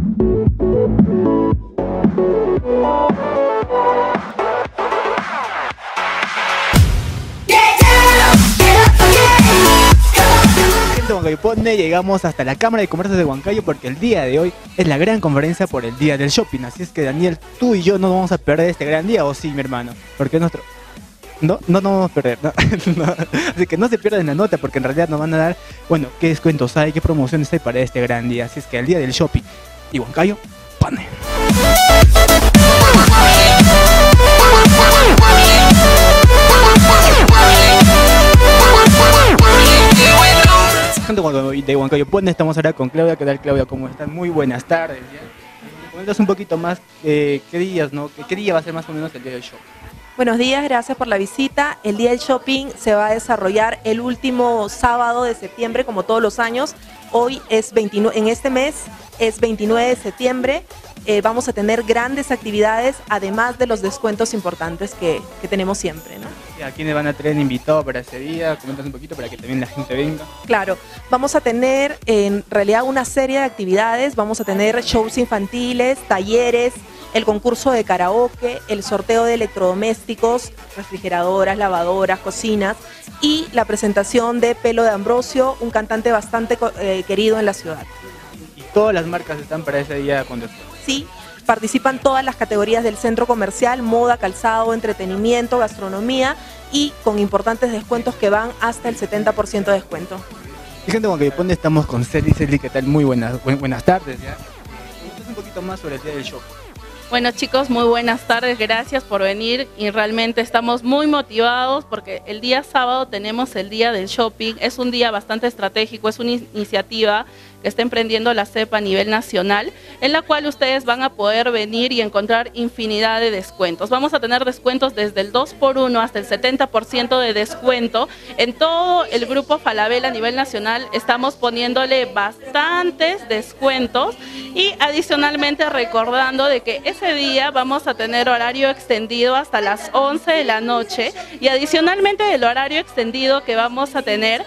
Gente de Huancayo Pone, llegamos hasta la Cámara de Comercio de Huancayo porque el día de hoy es la gran conferencia por el Día del Shopping. Así es que Daniel, tú y yo no vamos a perder este gran día, ¿o sí, mi hermano? Porque es nuestro... No vamos a perder, ¿no? No. Así que no se pierdan la nota porque en realidad nos van a dar, bueno, qué descuentos hay, qué promociones hay para este gran día. Así es que el Día del Shopping y Huancayo Pone. Gente de Huancayo Pone, estamos ahora con Claudia. ¿Qué tal, Claudia? ¿Cómo estás? Muy buenas tardes. ¿Ya? Cuéntanos un poquito más qué días, ¿no? ¿Qué día va a ser más o menos el día del shopping? Buenos días, gracias por la visita. El Día del Shopping se va a desarrollar el último sábado de septiembre, como todos los años. Hoy es 29, en este mes es 29 de septiembre. Vamos a tener grandes actividades, además de los descuentos importantes que tenemos siempre, ¿no? ¿A quiénes van a tener invitados para ese día? Coméntanos un poquito para que también la gente venga. Claro, vamos a tener en realidad una serie de actividades. Vamos a tener shows infantiles, talleres, el concurso de karaoke, el sorteo de electrodomésticos, refrigeradoras, lavadoras, cocinas y la presentación de Pelo de Ambrosio, un cantante bastante querido en la ciudad. ¿Y todas las marcas están para ese día con descuento? Sí, participan todas las categorías del centro comercial: moda, calzado, entretenimiento, gastronomía, y con importantes descuentos que van hasta el 70% de descuento. Y gente de Huancayo Pone, estamos con Celi. Celi, ¿qué tal? Muy buenas tardes. ¿Ya? Cuéntanos un poquito más sobre el día del shopping. Bueno, chicos, muy buenas tardes, gracias por venir y realmente estamos muy motivados porque el día sábado tenemos el Día del Shopping. Es un día bastante estratégico, es una iniciativa que está emprendiendo la CEP a nivel nacional, en la cual ustedes van a poder venir y encontrar infinidad de descuentos. Vamos a tener descuentos desde el 2x1 hasta el 70% de descuento. En todo el grupo Falabella a nivel nacional estamos poniéndole bastantes descuentos y adicionalmente recordando de que ese día vamos a tener horario extendido hasta las 11 de la noche y adicionalmente del horario extendido que vamos a tener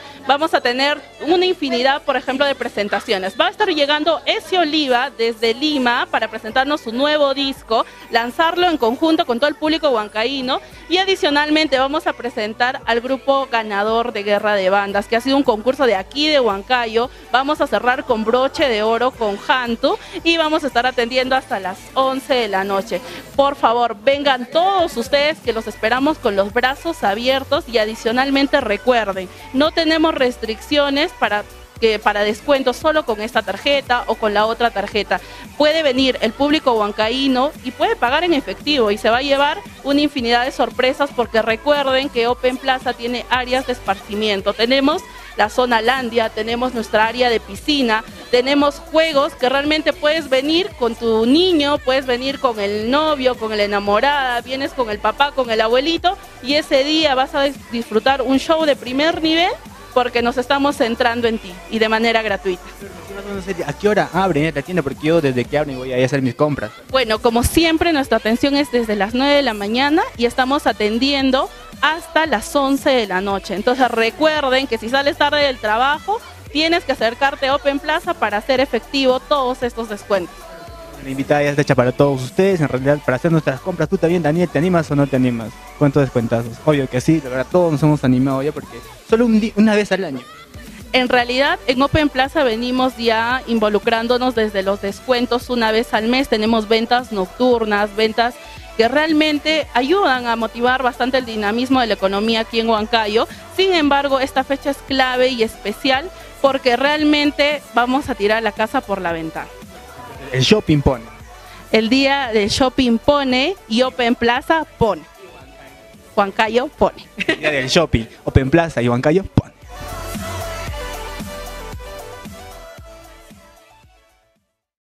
una infinidad, por ejemplo, de presentaciones. Va a estar llegando Ezio Oliva desde Lima para presentarnos su nuevo disco, lanzarlo en conjunto con todo el público huancaíno y adicionalmente vamos a presentar al grupo ganador de Guerra de Bandas, que ha sido un concurso de aquí de Huancayo. Vamos a cerrar con broche de oro con Jantu y vamos a estar atendiendo hasta las 11 de la noche. Por favor, vengan todos ustedes que los esperamos con los brazos abiertos y adicionalmente recuerden, no tenemos restricciones para descuentos solo con esta tarjeta o con la otra tarjeta. Puede venir el público huancaíno y puede pagar en efectivo y se va a llevar una infinidad de sorpresas porque recuerden que Open Plaza tiene áreas de esparcimiento. Tenemos la zona Landia, tenemos nuestra área de piscina, tenemos juegos que realmente puedes venir con tu niño, puedes venir con el novio, con la enamorada, vienes con el papá, con el abuelito y ese día vas a disfrutar un show de primer nivel porque nos estamos centrando en ti y de manera gratuita. ¿A qué hora abren la tienda? Porque yo desde que abren voy a hacer mis compras. Bueno, como siempre nuestra atención es desde las 9 de la mañana y estamos atendiendo hasta las 11 de la noche. Entonces recuerden que si sales tarde del trabajo, tienes que acercarte a Open Plaza para hacer efectivo todos estos descuentos. La invitada ya está hecha para todos ustedes, en realidad, para hacer nuestras compras. ¿Tú también, Daniel, te animas o no te animas? ¿Cuántos descuentazos? Obvio que sí, la verdad, todos nos hemos animado ya porque solo una vez al año. En realidad, en Open Plaza venimos ya involucrándonos desde los descuentos una vez al mes. Tenemos ventas nocturnas, ventas que realmente ayudan a motivar bastante el dinamismo de la economía aquí en Huancayo. Sin embargo, esta fecha es clave y especial porque realmente vamos a tirar la casa por la ventana. El shopping pone. El día del shopping pone y Open Plaza pone. Huancayo pone. El día del shopping, Open Plaza y Huancayo